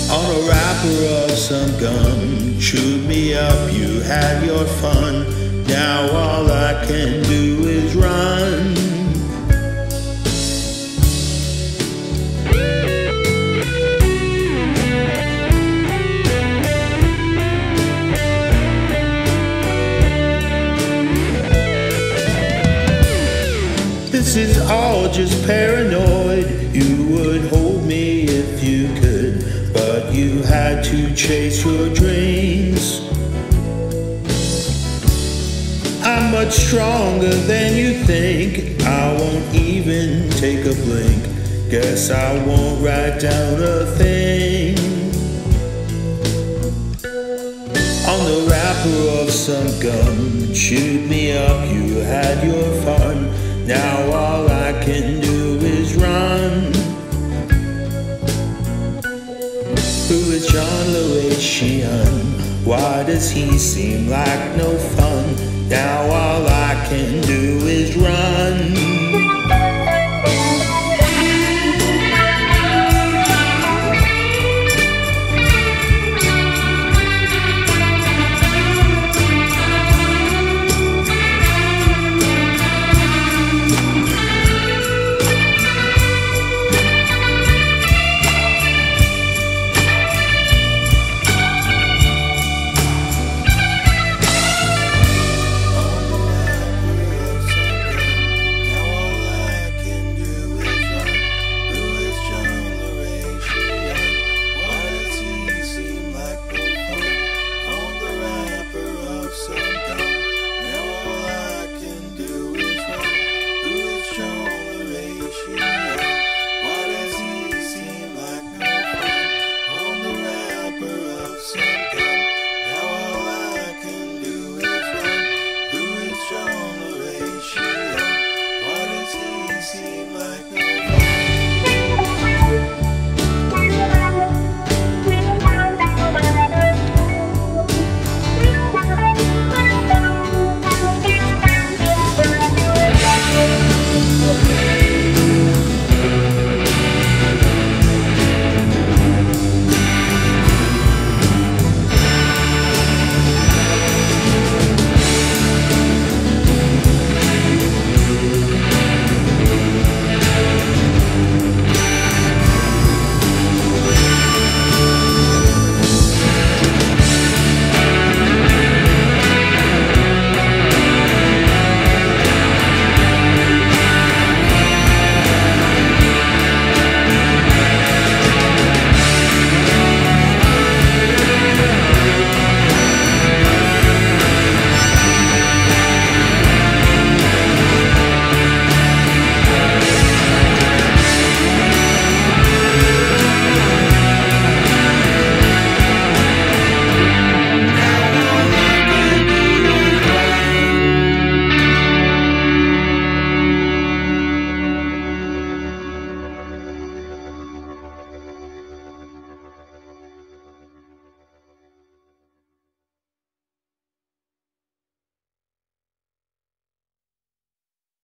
On a wrapper of some gum, chewed me up, you had your fun. Now all I can do is run. This is all just paranoid. You would hold me if you could, but you had to chase your dreams. I'm much stronger than you think. I won't even take a blink. Guess I won't write down a thing. On the wrapper of some gum, chewed me up, you had your fun. Now all I can do is run. Who is John Lowe? Why does he seem like no fun? Now all I can do is run.